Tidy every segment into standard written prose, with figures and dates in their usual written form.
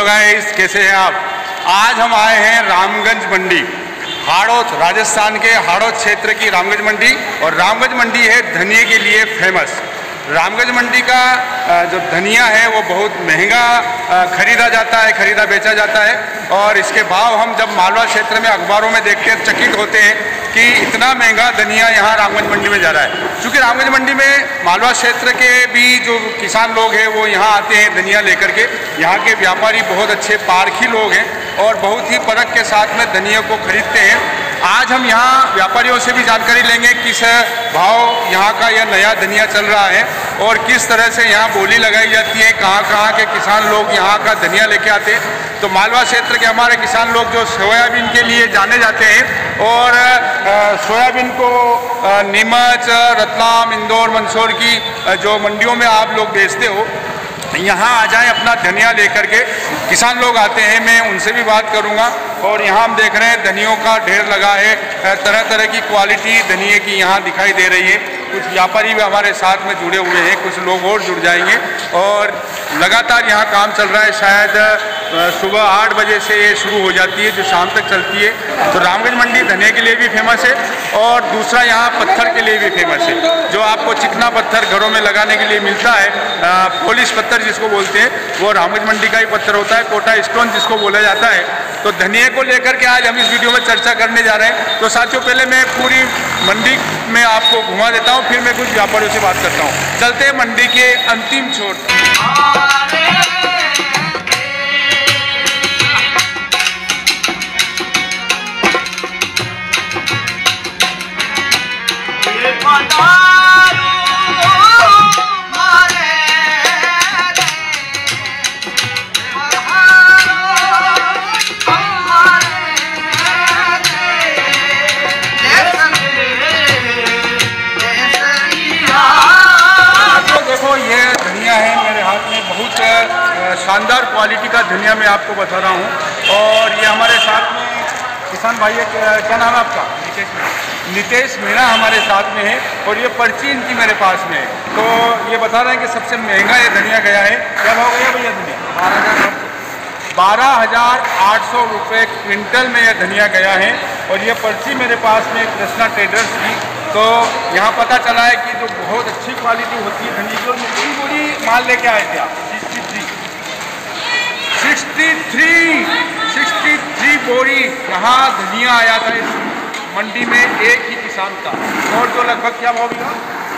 Guys, कैसे हैं आप। आज हम आए हैं रामगंज मंडी, हाड़ौत, राजस्थान के हाड़ौत क्षेत्र की रामगंज मंडी। और रामगंज मंडी है धनिये के लिए फेमस। रामगंज मंडी का जो धनिया है वो बहुत महंगा खरीदा जाता है, खरीदा बेचा जाता है। और इसके भाव हम जब मालवा क्षेत्र में अखबारों में देखते हैं चकित होते हैं कि इतना महंगा धनिया यहाँ रामगंज मंडी में जा रहा है। क्योंकि रामगंज मंडी में मालवा क्षेत्र के भी जो किसान लोग हैं वो यहाँ आते हैं धनिया लेकर के। यहाँ के व्यापारी बहुत अच्छे पारखी लोग हैं और बहुत ही परख के साथ में धनिया को खरीदते हैं। आज हम यहाँ व्यापारियों से भी जानकारी लेंगे किस भाव यहाँ का यह नया धनिया चल रहा है और किस तरह से यहाँ बोली लगाई जाती है, कहाँ कहाँ के किसान लोग यहाँ का धनिया लेके आते हैं। तो मालवा क्षेत्र के हमारे किसान लोग जो सोयाबीन के लिए जाने जाते हैं और सोयाबीन को नीमच, रतलाम, इंदौर, मंदसौर की जो मंडियों में आप लोग बेचते हो, यहाँ आ जाएं अपना धनिया लेकर के। किसान लोग आते हैं, मैं उनसे भी बात करूँगा। और यहाँ हम देख रहे हैं धनियों का ढेर लगा है, तरह तरह की क्वालिटी धनिये की यहाँ दिखाई दे रही है। कुछ व्यापारी भी हमारे साथ में जुड़े हुए हैं, कुछ लोग और जुड़ जाएंगे। और लगातार यहाँ काम चल रहा है। शायद सुबह 8 बजे से ये शुरू हो जाती है जो शाम तक चलती है। तो रामगंज मंडी धनिये के लिए भी फेमस है और दूसरा यहाँ पत्थर के लिए भी फेमस है। जो आपको चिकना पत्थर घरों में लगाने के लिए मिलता है, पॉलिश पत्थर जिसको बोलते हैं, वो रामगंज मंडी का ही पत्थर होता है, कोटा स्टोन जिसको बोला जाता है। तो धनिये को लेकर के आज हम इस वीडियो में चर्चा करने जा रहे हैं। तो साथियों, पहले मैं पूरी मंडी में आपको घुमा देता हूँ, फिर मैं कुछ व्यापारियों से बात करता हूँ। चलते हैं मंडी के अंतिम छोर। शानदार क्वालिटी का धनिया मैं आपको बता रहा हूँ। और ये हमारे साथ में किसान भाई है, क्या नाम है आपका? नितेश मीणा हमारे साथ में है। और ये पर्ची इनकी मेरे पास में है। तो ये बता रहे हैं कि सबसे महंगा ये धनिया गया है। क्या भाव गया भैया धनिया? 12,800 रुपये क्विंटल में यह धनिया गया है। और ये पर्ची मेरे पास में कृष्णा ट्रेडर्स की। तो यहाँ पता चला है कि जो बहुत अच्छी क्वालिटी होती है धनिया की। और कितनी बोरी माल लेके आए थे आप? 63 बोरी यहाँ धनिया आया था इस मंडी में एक ही किसान का। और जो लगभग क्या भाव मिला?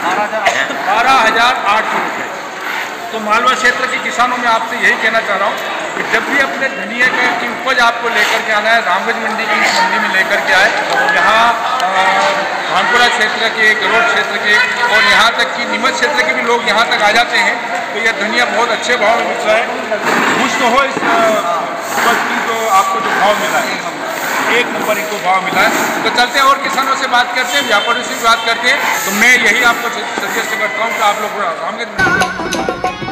12,800 रुपये। तो मालवा क्षेत्र के किसानों में आपसे यही कहना चाह रहा हूँ कि जब भी अपने धनिया की उपज आपको लेकर के आना है, रामगंज मंडी की इस मंडी में लेकर के आए। यहाँ भानपुरा क्षेत्र के, गरोड़ क्षेत्र के और यहाँ तक कि नीमच क्षेत्र के भी लोग यहाँ तक आ जाते हैं। तो यह धनिया बहुत अच्छे भाव में मिल रहा है। खुश तो हो इस उपज की जो आपको जो भाव मिला है, एक नंबर इनको भाव मिला है। तो चलते हैं और किसानों से बात करते हैं, व्यापारियों से भी बात करते हैं। तो मैं यही आपको सजेस्ट करता हूँ कि आप लोग रामगंज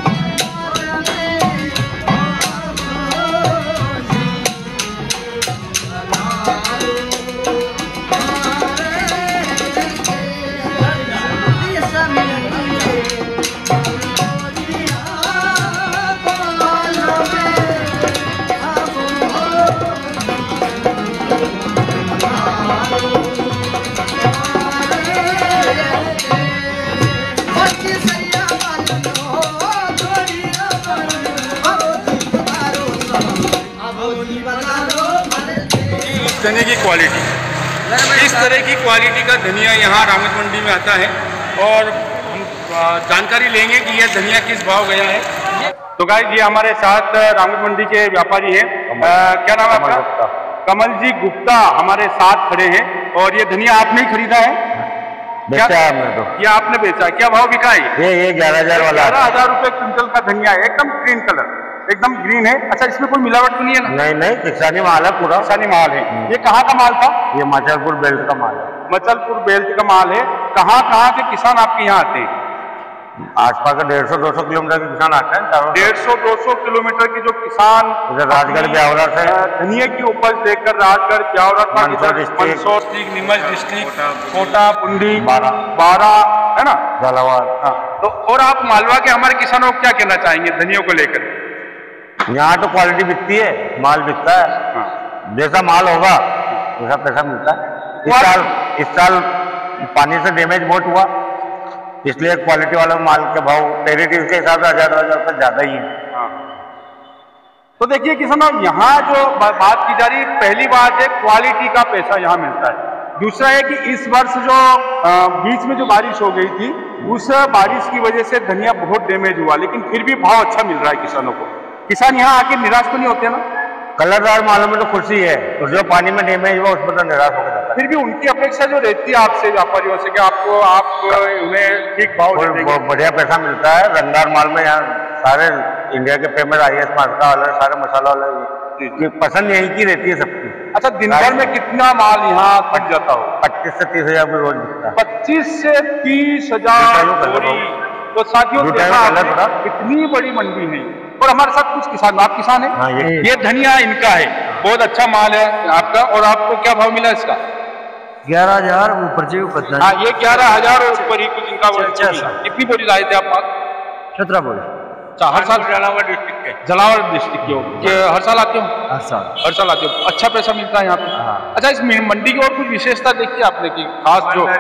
धनिया की क्वालिटी, इस तरह की क्वालिटी का धनिया यहाँ रामगंज मंडी में आता है। और हम जानकारी लेंगे कि यह धनिया किस भाव गया है। तो गाइस, ये हमारे साथ रामगंज मंडी के व्यापारी हैं। क्या नाम है आपका? कमल जी गुप्ता हमारे साथ खड़े हैं। और ये धनिया आपने ही खरीदा है? बेचा है हमने। तो ये आपने बेचा है। क्या भाव बिका है? ये 11,000 वाला। 11,000 रुपये क्विंटल का धनिया है, एकदम ग्रीन कलर, एकदम ग्रीन है। अच्छा, इसमें कोई मिलावट तो नहीं है ना? नहीं, किसानी माल है, पूरा किसानी माल है। ये कहाँ का माल था? ये मचलपुर बेल्ट का माल है। मचलपुर बेल्ट का माल है। कहाँ कहाँ के किसान आपके यहाँ आते हैं? आसपास का 150-200 किलोमीटर के किसान आते हैं। 150-200 किलोमीटर के जो किसान राजगढ़ ब्यावरा से धनिया की उपज देखकर राजगढ़ ब्यावरा, मंदसौर डिस्ट्रिक्ट, नीमच डिस्ट्रिक्ट, कोटा, पुंडी, बारा है ना, झालावाड़। हाँ। तो और आप मालवा के हमारे किसानों को क्या कहना चाहेंगे धनिया को लेकर? यहाँ तो क्वालिटी बिकती है, माल बिकता है। हाँ। जैसा माल होगा वैसा पैसा मिलता है। इस साल पानी से डैमेज बहुत हुआ, इसलिए क्वालिटी वाला माल के भाव टेरिटरी के हिसाब से 1000 रुपये ज्यादा ही है। हाँ। तो देखिए किसानों, यहाँ जो बात की जा रही है, पहली बात है क्वालिटी का पैसा यहाँ मिलता है। दूसरा है कि इस वर्ष जो बीच में जो बारिश हो गई थी, उस बारिश की वजह से धनिया बहुत डैमेज हुआ, लेकिन फिर भी भाव अच्छा मिल रहा है किसानों को। किसान यहाँ आके निराश तो नहीं होते ना? कलरदार मालों में तो खुशी है, और जो पानी में डैमेज हुआ उसमें तो निराश होकर जाता है। फिर भी उनकी अपेक्षा जो रहती है आपसे, व्यापारियों से, कि आप उन्हें ठीक भाव देंगे। बढ़िया पैसा मिलता है रंगदार माल में। यहाँ सारे इंडिया के फेमस IAS मार्का वाले, सारे मसाला वाले, पसंद यही की रहती है सबकी। अच्छा, दिन भर में कितना माल यहाँ कट जाता हो? 25 से 30 हजार रोज बिकता है। 25 से 30 हजार। तो साथियों, कितनी बड़ी मंडी है। और हमारे साथ कुछ किसान, आप किसान हैं? हाँ, ये धनिया इनका है, बहुत अच्छा माल है आपका। और आपको क्या भाव मिला इसका? 11,000 ऊपर से ऊपर। हाँ, ये 11,000 और ऊपर ही कुछ इनका। कितनी बोरी लाए थे आप माल? 17 बोरी। हर साल झालावाड़ डिस्ट्रिक्ट के? झालावाड़ डिस्ट्रिक्ट के हर साल आते हो? हर साल आते हो। अच्छा पैसा मिलता है यहाँ पे? हाँ। अच्छा, इस मंडी की और कुछ विशेषता देखी आपने की खास? जो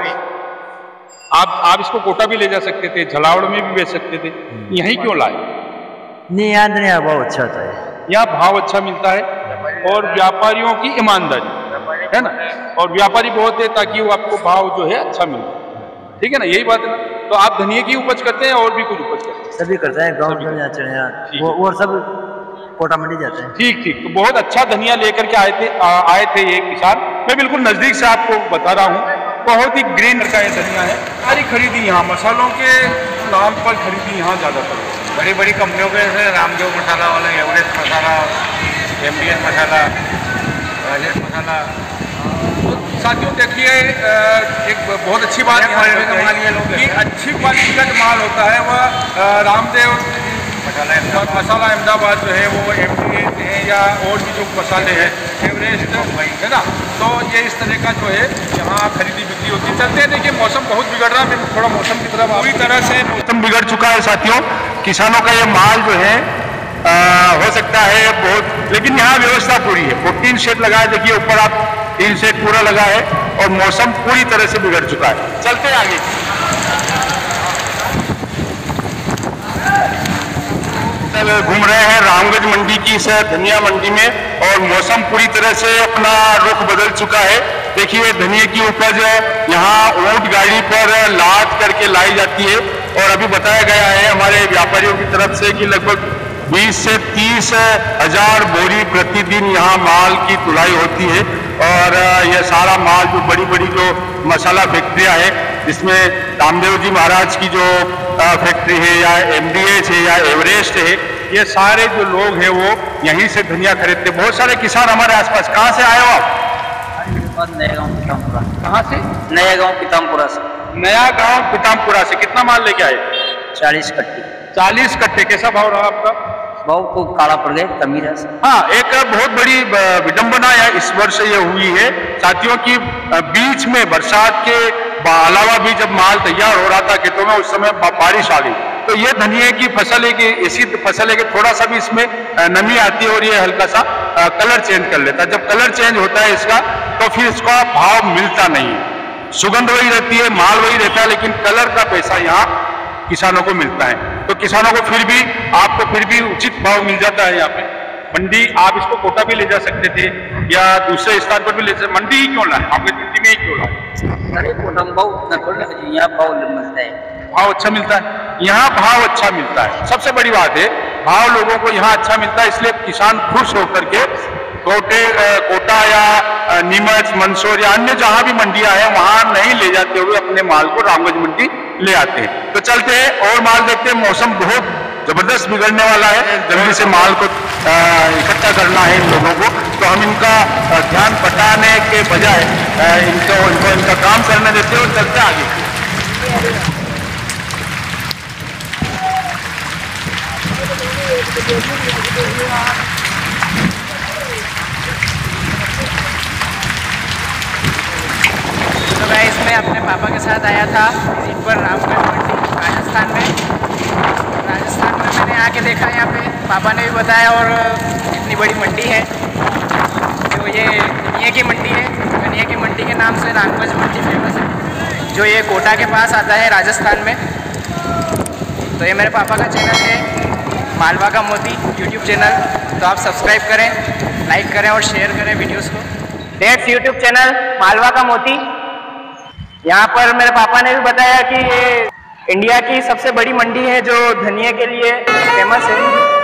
आप इसको कोटा भी ले जा सकते थे, झालावाड़ में भी बेच सकते थे, यहीं क्यों लाए? नहीं, यहाँ भाव अच्छा होता है। यहाँ भाव अच्छा मिलता है, और व्यापारियों की ईमानदारी है ना, और व्यापारी बहुत है ताकि वो आपको भाव जो है अच्छा मिले। ठीक है ना, यही बात है ना। तो आप धनिया की उपज करते हैं और भी कुछ उपज करते हैं? सभी करते हैं, गाँव में और सब कोटा मंडी जाते हैं। ठीक ठीक। तो बहुत अच्छा धनिया लेकर के आए थे ये किसान। मैं बिल्कुल नजदीक से आपको बता रहा हूँ, बहुत ही ग्रीन का ये धनिया है। सारी खरीदी यहाँ मसालों के नाम पर खरीदी यहाँ ज्यादातर बड़ी बड़ी कंपनियों के, जैसे रामदेव मसाला वाला, एवरेस्ट मसाला, MDN मसाला, राजेश मसाला। तो साथियों देखिए, एक बहुत अच्छी बात यहाँ कि अच्छी क्वालिटी का जो माल होता है वह रामदेव मसाला अहमदाबाद जो है वो MDN है, या और भी जो मसाले हैं एवरेस्ट है ना। तो ये इस तरह का जो है यहाँ खरीदी बिक्री होती है। चलते हैं, देखिए मौसम बहुत बिगड़ रहा है। मैं थोड़ा मौसम की तरफ, पूरी तरह से मौसम बिगड़ चुका है साथियों। किसानों का ये माल जो है हो सकता है बहुत, लेकिन यहाँ व्यवस्था पूरी है। वो टीन शेड लगा है, देखिए ऊपर आप टीन शेड पूरा लगा है, और मौसम पूरी तरह से बिगड़ चुका है। चलते हैं आगे। घूम रहे हैं रामगंज मंडी की इस धनिया मंडी में, और मौसम पूरी तरह से अपना रुख बदल चुका है। देखिए धनिया की उपज यहाँ ऊंट गाड़ी पर लाद करके लाई जाती है, और अभी बताया गया है हमारे व्यापारियों की तरफ से कि लगभग 20 से 30 हजार बोरी प्रतिदिन यहाँ माल की तुलाई होती है। और यह सारा माल जो बड़ी बड़ी जो मसाला फैक्ट्रियाँ हैं, जिसमें रामदेव जी महाराज की जो फैक्ट्री है, या MDH है, या एवरेस्ट है, ये सारे जो लोग हैं वो यहीं से धनिया खरीदते। बहुत सारे किसान हमारे आसपास। कहाँ से आए हो आप? नया गाँव पीतामपुरा। कहाँ से? नया गाँव पीतामपुरा से। नया गाँव पीतामपुरा से। कितना माल लेके आए? 40 कट्टे। 40 कट्टे। कैसा भाव रहा आपका? भाव को काला पड़ गए, कमी है। हाँ, एक बहुत बड़ी विडंबना इस वर्ष ये हुई है साथियों की, बीच में बरसात के अलावा भी जब माल तैयार हो रहा था खेतों में, उस समय बारिश आ गई। तो ये धनिया की फसल है कि ऐसी फसल है कि थोड़ा सा भी इसमें नमी आती है और ये हल्का सा कलर चेंज कर लेता है। जब कलर चेंज होता है इसका, तो फिर इसका भाव मिलता नहीं है। सुगंध वही रहती है, माल वही रहता है, लेकिन कलर का पैसा यहाँ किसानों को मिलता है। तो किसानों को फिर भी, आपको फिर भी उचित भाव मिल जाता है यहाँ पे। मंडी आप इसको कोटा भी ले जा सकते थे, या दूसरे स्थान पर भी ले सकते। मंडी ही क्यों लाए? आपके मंडी में ही क्यों लाए? अरे कोटा में भाव उतना थोड़ा, यहाँ भाव मिलता है। भाव अच्छा मिलता है यहाँ, भाव अच्छा मिलता है। सबसे बड़ी बात है, भाव लोगों को यहाँ अच्छा मिलता है, इसलिए किसान खुश होकर के कोटा या नीमच, मंदसौर या अन्य जहां भी मंडियां हैं वहां नहीं ले जाते हुए अपने माल को रामगंज मंडी ले आते हैं। तो चलते हैं और माल देखते हैं। मौसम बहुत जबरदस्त बिगड़ने वाला है, जल्दी से माल को इकट्ठा करना है इन लोगों को। तो हम इनका ध्यान बटाने के बजाय इनको इनका काम करने देते हैं और चलते आगे। तो मैं इसमें अपने पापा के साथ आया था विजिट पर रामगंज मंडी राजस्थान में। राजस्थान में मैंने आके देखा, यहाँ पे पापा ने भी बताया, और इतनी बड़ी मंडी है जो ये धनिया की मंडी है। धनिया की मंडी के नाम से रामगंज मंडी फेमस है, जो ये कोटा के पास आता है राजस्थान में। तो ये मेरे पापा का चैनल है मालवा का मोती यूट्यूब चैनल, तो आप सब्सक्राइब करें, लाइक करें और शेयर करें वीडियोस को। डेट्स यूट्यूब चैनल मालवा का मोती। यहाँ पर मेरे पापा ने भी बताया कि ये इंडिया की सबसे बड़ी मंडी है जो धनिया के लिए फेमस है।